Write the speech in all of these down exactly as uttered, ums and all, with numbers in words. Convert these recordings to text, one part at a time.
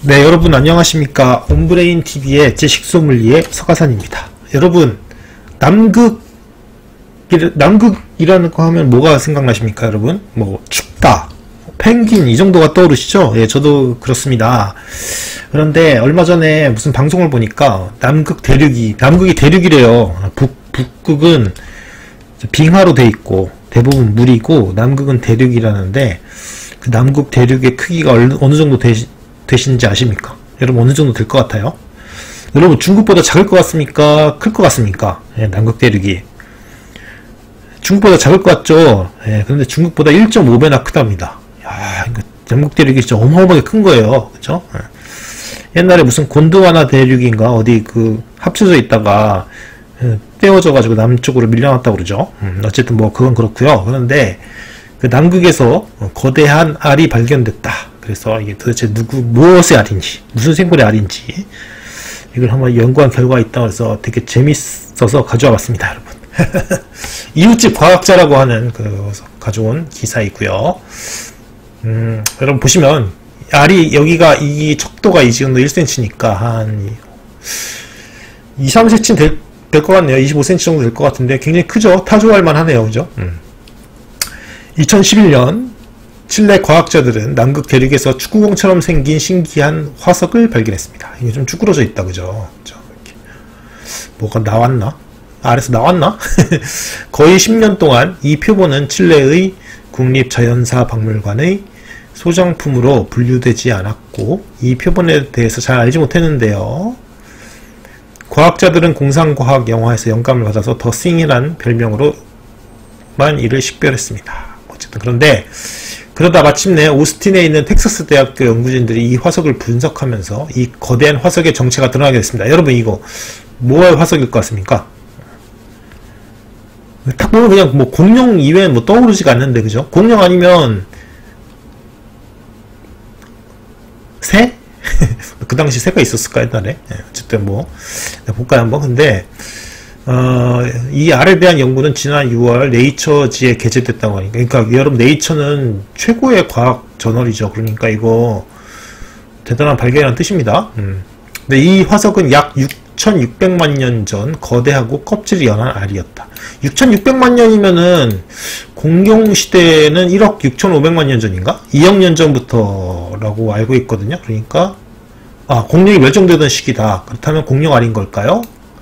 네, 여러분 안녕하십니까. 온브레인티비의 제식소믈리의 서가산입니다. 여러분, 남극, 남극이라는 거 하면 뭐가 생각나십니까, 여러분? 뭐, 춥다, 펭귄, 이 정도가 떠오르시죠? 예, 저도 그렇습니다. 그런데 얼마 전에 무슨 방송을 보니까 남극 대륙이, 남극이 대륙이래요. 북, 북극은 빙하로 돼 있고, 대부분 물이고, 남극은 대륙이라는데, 그 남극 대륙의 크기가 어느, 어느 정도 되시, 되시는지 아십니까? 여러분 어느 정도 될 것 같아요? 여러분 중국보다 작을 것 같습니까? 클 것 같습니까? 예, 남극 대륙이 중국보다 작을 것 같죠? 예, 그런데 중국보다 일 점 오 배나 크답니다. 야, 이거 남극 대륙이 진짜 어마어마하게 큰 거예요. 그쵸? 예. 옛날에 무슨 곤드와나 대륙인가 어디 그 합쳐져 있다가 예, 떼어져 가지고 남쪽으로 밀려났다고 그러죠. 음, 어쨌든 뭐 그건 그렇고요. 그런데 그 남극에서 거대한 알이 발견됐다. 그래서 이게 도대체 누구, 무엇의 알인지, 무슨 생물의 알인지, 이걸 한번 연구한 결과가 있다고 해서 되게 재밌어서 가져와 봤습니다, 여러분. 이웃집 과학자라고 하는 그, 가져온 기사이고요. 음, 여러분 보시면, 알이, 여기가, 이 척도가 이 정도 일 센티미터니까 한, 이, 삼 센티미터 될, 될 것 같네요. 이십오 센티미터 정도 될 것 같은데, 굉장히 크죠? 타조알만 하네요, 그죠? 음. 이천십일 년, 칠레 과학자들은 남극 대륙에서 축구공처럼 생긴 신기한 화석을 발견했습니다. 이게 좀 쭈그러져 있다, 그죠? 이렇게. 뭐가 나왔나? 아래서 나왔나? 거의 십 년 동안 이 표본은 칠레의 국립자연사박물관의 소장품으로 분류되지 않았고, 이 표본에 대해서 잘 알지 못했는데요. 과학자들은 공상과학 영화에서 영감을 받아서 더 싱이라는 별명으로만 이를 식별했습니다. 어쨌든 그런데 그러다 마침내 오스틴에 있는 텍사스 대학교 연구진들이 이 화석을 분석하면서 이 거대한 화석의 정체가 드러나게 됐습니다. 여러분 이거 뭐의 화석일 것 같습니까? 딱 보면 그냥 뭐 공룡 이외엔 뭐 떠오르지가 않는데, 그죠? 공룡 아니면 새? 그 당시 새가 있었을까 옛날에? 네, 어쨌든 뭐 볼까요 한번. 근데 어, 이 알에 대한 연구는 지난 유월 네이처지에 게재됐다고 하니까, 그러니까 여러분 네이처는 최고의 과학 저널이죠. 그러니까 이거 대단한 발견이라는 뜻입니다. 음. 근데 이 화석은 약 육천육백만 년 전 거대하고 껍질이 연한 알이었다. 육천육백만 년이면은 공룡 시대는 일억 육천오백만 년 전인가? 이억 년 전부터라고 알고 있거든요. 그러니까 아, 공룡이 멸종되던 시기다. 그렇다면 공룡 알인 걸까요?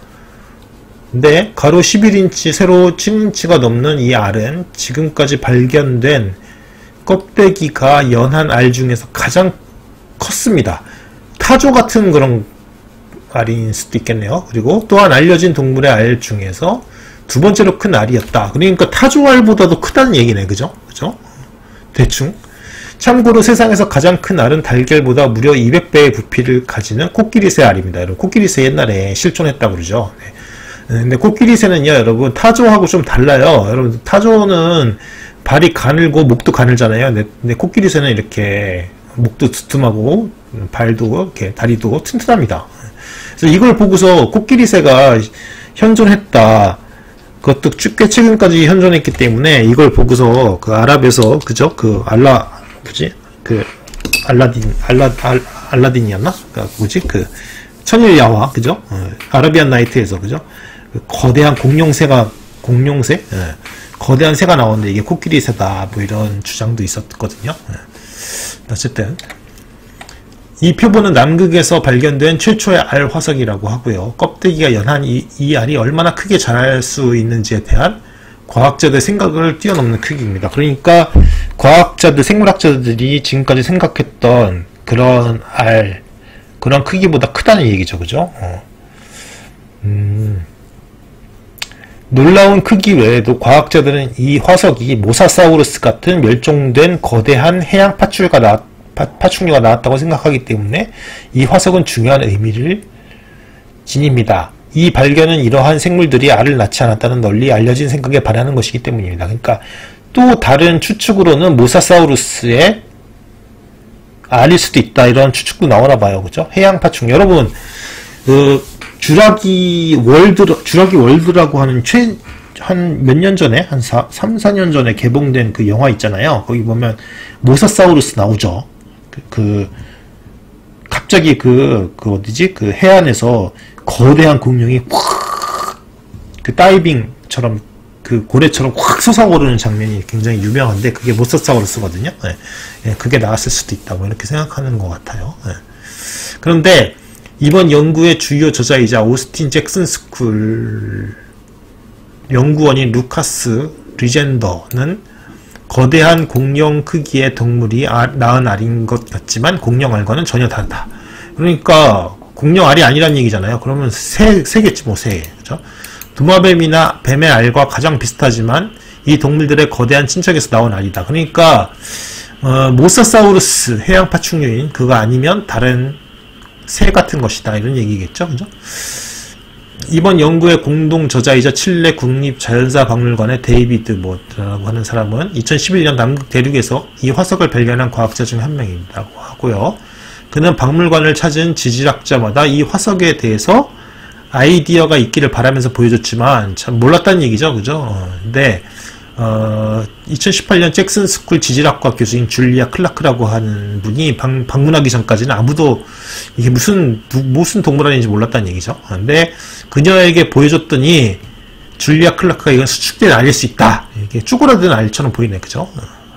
근데 가로 십일 인치, 세로 칠 인치가 넘는 이 알은 지금까지 발견된 껍데기가 연한 알 중에서 가장 컸습니다. 타조 같은 그런 알일 수도 있겠네요. 그리고 또한 알려진 동물의 알 중에서 두 번째로 큰 알이었다. 그러니까 타조 알보다도 크다는 얘기네. 그죠? 그죠? 대충. 참고로 세상에서 가장 큰 알은 달걀보다 무려 이백 배의 부피를 가지는 코끼리새 알입니다. 여러분, 코끼리새 옛날에 실존했다고 그러죠. 네. 근데 코끼리새는요, 여러분, 타조하고 좀 달라요. 여러분, 타조는 발이 가늘고 목도 가늘잖아요. 근데, 근데 코끼리새는 이렇게 목도 두툼하고 발도 이렇게 다리도 튼튼합니다. 그래서 이걸 보고서 코끼리새가 현존했다. 그것도 꽤 최근까지 현존했기 때문에 이걸 보고서 그 아랍에서, 그죠? 그 알라, 뭐지? 그 알라딘, 알라, 알, 알라딘이었나? 그 뭐지? 그 천일야화, 그죠? 어, 아라비안 나이트에서, 그죠? 그 거대한 공룡새가, 공룡새? 예. 거대한 새가 나오는데 이게 코끼리새다. 뭐 이런 주장도 있었거든요. 예. 어쨌든. 이 표본은 남극에서 발견된 최초의 알 화석이라고 하고요. 껍데기가 연한 이, 이 알이 얼마나 크게 자랄 수 있는지에 대한 과학자들의 생각을 뛰어넘는 크기입니다. 그러니까 과학자들, 생물학자들이 지금까지 생각했던 그런 알, 그런 크기보다 크다는 얘기죠. 그죠? 어. 음. 놀라운 크기 외에도 과학자들은 이 화석이 모사사우루스 같은 멸종된 거대한 해양 파충류가, 나왔, 파, 파충류가 나왔다고 생각하기 때문에 이 화석은 중요한 의미를 지닙니다. 이 발견은 이러한 생물들이 알을 낳지 않았다는 널리 알려진 생각에 반하는 것이기 때문입니다. 그러니까 또 다른 추측으로는 모사사우루스의 알일 수도 있다, 이런 추측도 나오나 봐요. 그죠? 해양 파충류. 여러분, 그 주라기 월드, 주라기 월드라고 하는 최, 한 몇 년 전에, 한 삼, 사 년 전에 개봉된 그 영화 있잖아요. 거기 보면 모사사우루스 나오죠. 그, 그 갑자기 그, 그 어디지? 그 해안에서 거대한 공룡이 확, 그 다이빙처럼, 그 고래처럼 확 솟아오르는 장면이 굉장히 유명한데, 그게 모사사우루스거든요. 예. 예, 그게 나왔을 수도 있다고 이렇게 생각하는 것 같아요. 예. 그런데, 이번 연구의 주요 저자이자 오스틴 잭슨 스쿨 연구원인 루카스 리젠더는 거대한 공룡 크기의 동물이 아, 낳은 알인 것 같지만 공룡 알과는 전혀 다르다. 그러니까 공룡 알이 아니란 얘기잖아요. 그러면 새, 새겠지 뭐 새. 그죠? 도마뱀이나 뱀의 알과 가장 비슷하지만 이 동물들의 거대한 친척에서 나온 알이다. 그러니까 어, 모사사우루스 해양 파충류인 그거 아니면 다른 새 같은 것이다. 이런 얘기겠죠. 그죠? 이번 연구의 공동 저자이자 칠레 국립자연사박물관의 데이비드 모드라고 하는 사람은 이천십일 년 남극 대륙에서 이 화석을 발견한 과학자 중 한 명이라고 하고요. 그는 박물관을 찾은 지질학자마다 이 화석에 대해서 아이디어가 있기를 바라면서 보여줬지만 참 몰랐다는 얘기죠. 그죠? 근데 어, 이천십팔 년 잭슨 스쿨 지질학과 교수인 줄리아 클라크라고 하는 분이 방, 방문하기 전까지는 아무도 이게 무슨 무슨 동물원인지 몰랐다는 얘기죠. 근데 그녀에게 보여줬더니 줄리아 클라크가 이건 수축된 알일 수 있다. 이게 쭈그라든 알처럼 보이네. 그죠?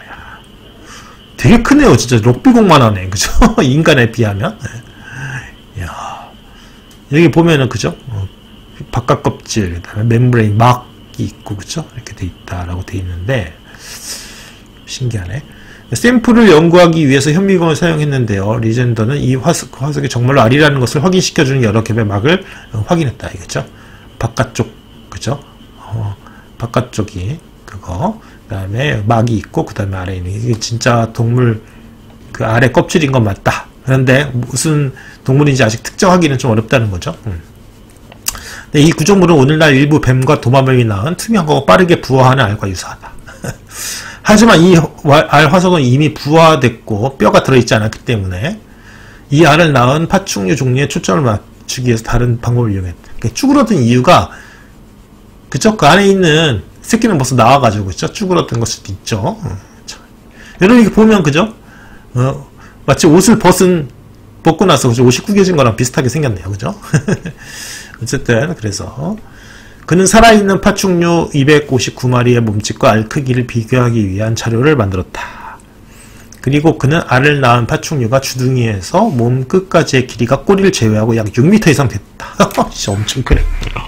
되게 크네요. 진짜 럭비공만 하네. 그죠? 인간에 비하면. 야, 여기 보면은 그죠? 어, 바깥 껍질, 그다음에 멤브레인 막 있고 그쵸? 이렇게 돼 있다라고 돼 있는데 신기하네. 샘플을 연구하기 위해서 현미경을 사용했는데요. 리젠더는 이 화석, 화석이 정말로 알이라는 것을 확인시켜주는 여러 겹의 막을 어, 확인했다. 이거죠? 바깥쪽 그죠? 어, 바깥쪽이 그거 그 다음에 막이 있고 그 다음에 아래에 있는 이게 진짜 동물 그 아래 껍질인 건 맞다. 그런데 무슨 동물인지 아직 특정하기는 좀 어렵다는 거죠. 음. 네, 이 구조물은 오늘날 일부 뱀과 도마뱀이 낳은 투명하고 빠르게 부화하는 알과 유사하다. 하지만 이 알 화석은 이미 부화됐고 뼈가 들어있지 않았기 때문에 이 알을 낳은 파충류 종류에 초점을 맞추기 위해서 다른 방법을 이용했다. 그러니까 쭈그러든 이유가 그쵸? 그 안에 있는 새끼는 벌써 나와가지고 그쵸? 쭈그러든 걸 수도 있죠. 어, 여러분 이렇게 보면 그죠? 어, 마치 옷을 벗은 벗고 나서 그죠? 옷이 구겨진 거랑 비슷하게 생겼네요. 그죠? 어쨌든 그래서 그는 살아있는 파충류 이백오십구 마리의 몸집과 알 크기를 비교하기 위한 자료를 만들었다. 그리고 그는 알을 낳은 파충류가 주둥이에서 몸 끝까지의 길이가 꼬리를 제외하고 약 육 미터 이상 됐다. 진짜 엄청 크네.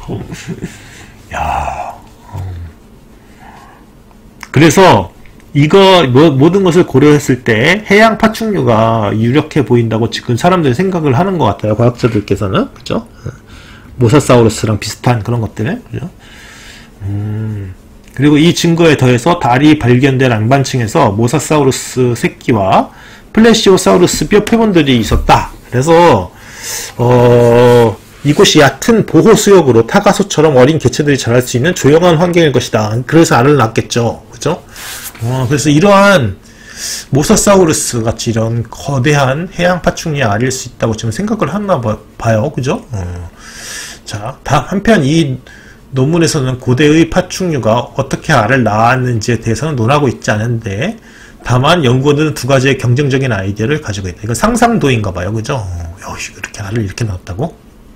야. 그래서 이거 모든 것을 고려했을 때 해양 파충류가 유력해 보인다고 지금 사람들이 생각을 하는 것 같아요. 과학자들께서는 그죠? 모사사우루스랑 비슷한 그런 것들. 그죠? 음, 그리고 이 증거에 더해서 달이 발견된 앙반층에서 모사사우루스 새끼와 플래시오사우루스 뼈 표본들이 있었다. 그래서 어, 이곳이 얕은 보호수역으로 타가소처럼 어린 개체들이 자랄 수 있는 조용한 환경일 것이다. 그래서 알을 낳았겠죠. 그죠? 어, 그래서 이러한 모사사우루스 같이 이런 거대한 해양 파충류의 알일 수 있다고 지금 생각을 하나 봐요. 그죠? 어. 자, 다 한편 이 논문에서는 고대의 파충류가 어떻게 알을 낳았는지에 대해서는 논하고 있지 않은데 다만 연구원들은 두 가지의 경쟁적인 아이디어를 가지고 있다. 이건 상상도인가 봐요. 그죠? 어, 이렇게 알을 이렇게 낳았다고?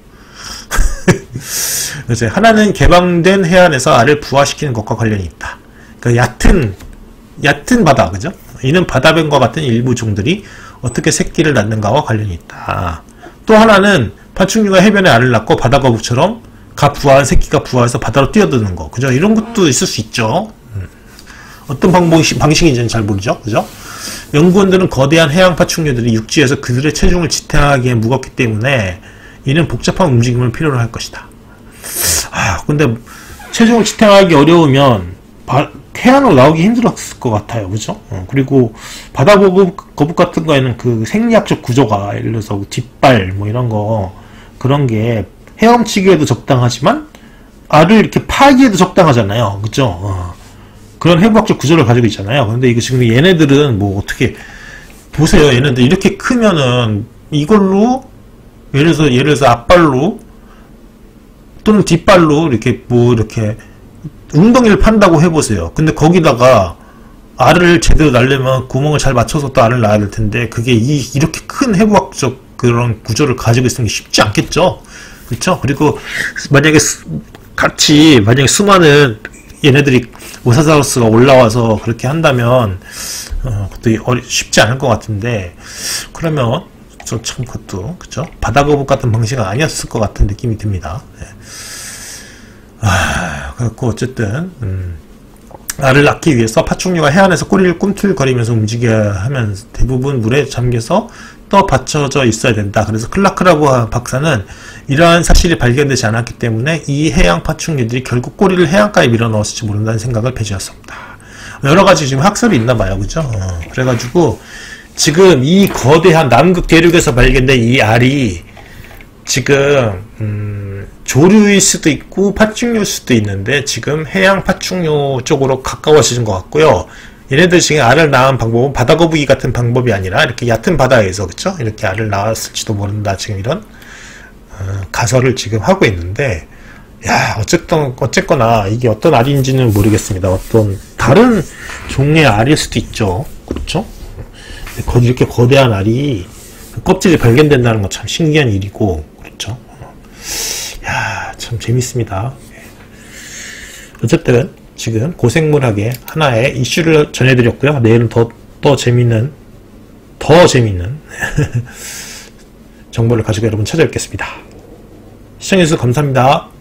그래서 하나는 개방된 해안에서 알을 부화시키는 것과 관련이 있다. 그 얕은 얕은 바다, 그죠? 이는 바다뱀과 같은 일부 종들이 어떻게 새끼를 낳는가와 관련이 있다. 또 하나는 파충류가 해변에 알을 낳고 바다거북처럼 가 부화한 새끼가 부화해서 바다로 뛰어드는 거, 그죠? 이런 것도 있을 수 있죠. 음. 어떤 방법이, 방식인지는 잘 모르죠, 그죠? 연구원들은 거대한 해양 파충류들이 육지에서 그들의 체중을 지탱하기에 무겁기 때문에 이는 복잡한 움직임을 필요로 할 것이다. 아, 근데 체중을 지탱하기 어려우면 바, 해안으로 나오기 힘들었을 것 같아요. 그죠? 어, 그리고 바다 거북, 거북 같은 거에는 그 생리학적 구조가 예를 들어서 뒷발 뭐 이런 거 그런 게 헤엄치기에도 적당하지만 알을 이렇게 파기에도 적당하잖아요. 그죠? 어, 그런 해부학적 구조를 가지고 있잖아요. 근데 이거 지금 얘네들은 뭐 어떻게 보세요. 얘네들 이렇게 크면은 이걸로 예를 들어서 예를 들어서 앞발로 또는 뒷발로 이렇게 뭐 이렇게 웅덩이를 판다고 해보세요. 근데 거기다가 알을 제대로 낳으려면 구멍을 잘 맞춰서 또 알을 낳아야 될 텐데 그게 이, 이렇게 큰 해부학적 그런 구조를 가지고 있으면 쉽지 않겠죠. 그렇죠? 그리고 만약에 수, 같이 만약에 수많은 얘네들이 모사사우루스가 올라와서 그렇게 한다면 어, 그것도 어리, 쉽지 않을 것 같은데, 그러면 저 참 그것도 그죠? 바다거북 같은 방식은 아니었을 것 같은 느낌이 듭니다. 네. 아, 그렇고 어쨌든 음, 알을 낳기 위해서 파충류가 해안에서 꼬리를 꿈틀거리면서 움직여야 하면 대부분 물에 잠겨서 떠 받쳐져 있어야 된다. 그래서 클라크라고 박사는 이러한 사실이 발견되지 않았기 때문에 이 해양 파충류들이 결국 꼬리를 해안가에 밀어넣었을지 모른다는 생각을 폐지했습니다. 여러 가지 지금 학설이 있나 봐요. 그죠? 어, 그래가지고 지금 이 거대한 남극 대륙에서 발견된 이 알이 지금 음, 조류일 수도 있고 파충류일 수도 있는데 지금 해양 파충류 쪽으로 가까워지는 것 같고요. 얘네들 지금 알을 낳은 방법은 바다거북이 같은 방법이 아니라 이렇게 얕은 바다에서 그쵸? 이렇게 알을 낳았을지도 모른다. 지금 이런 어, 가설을 지금 하고 있는데, 야 어쨌든 어쨌거나 이게 어떤 알인지는 모르겠습니다. 어떤 다른 종류의 알일 수도 있죠. 그렇죠? 이렇게 거대한 알이 껍질이 발견된다는 건 참 신기한 일이고, 그렇죠? 야, 참 재밌습니다. 어쨌든 지금 고생물학의 하나의 이슈를 전해드렸고요. 내일은 더, 더 재밌는, 더 재밌는 정보를 가지고 여러분 찾아뵙겠습니다. 시청해주셔서 감사합니다.